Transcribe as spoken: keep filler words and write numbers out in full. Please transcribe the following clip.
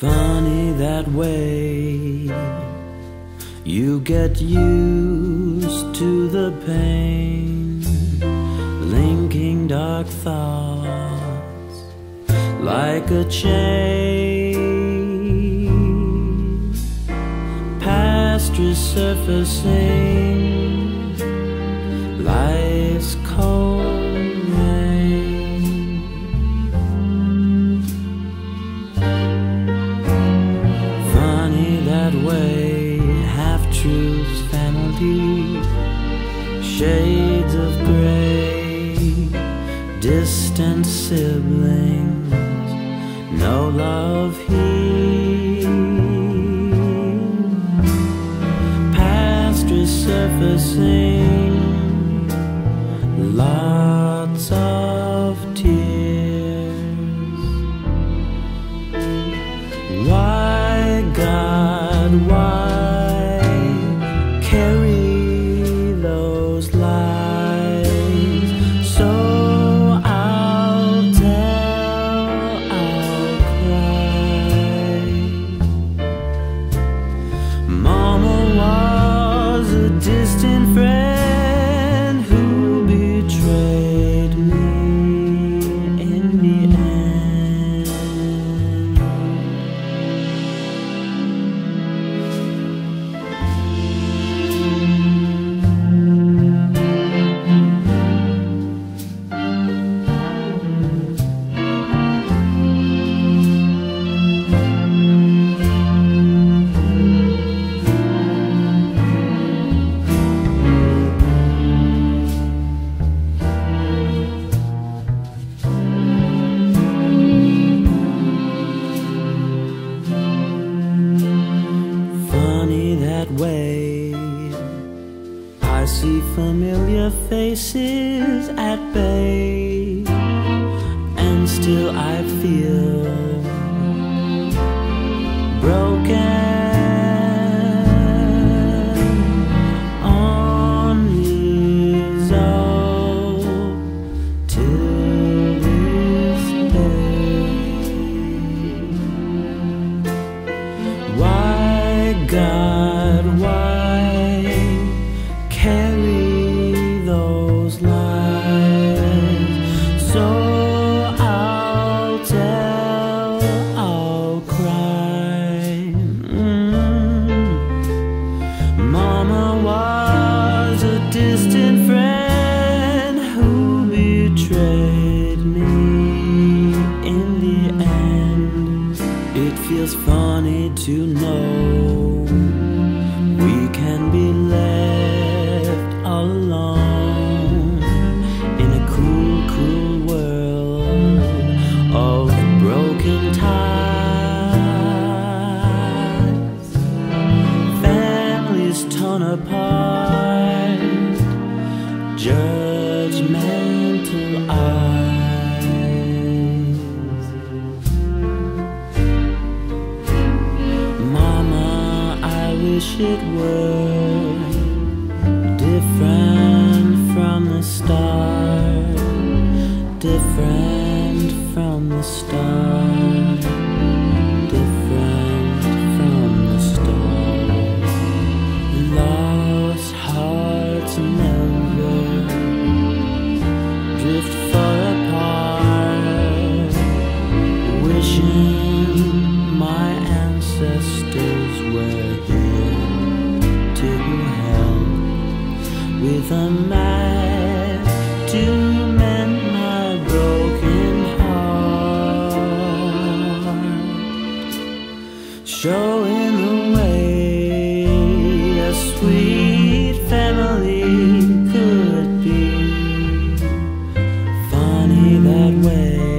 Funny that way, you get used to the pain, linking dark thoughts like a chain, past resurfacing life's cold rain. Funny that way, half-truths, family, shades of gray, distant siblings, no love here, past resurfacing, lots of tears. Why, God, why carry those lies? So I'll tell, I'll cry. Mama was a distant friend who betrayed me in the end. Funny that way, I see familiar faces at bay, and still I feel broken. Unresolved till this day. Why, God, why carry those lies? So I'll tell, I'll cry. Mm. Mama was a distant friend who betrayed me in the end. It feels funny to know we can be left alone in a cruel, cruel world of broken ties, families torn apart, judgmental eyes. Mama, I wish it were different from the start, different from the start, different from the start. Lost hearts never drift far apart, wishing my ancestors were here to help with a mat to mend my broken heart, showing the way a sweet family could be. Funny that way,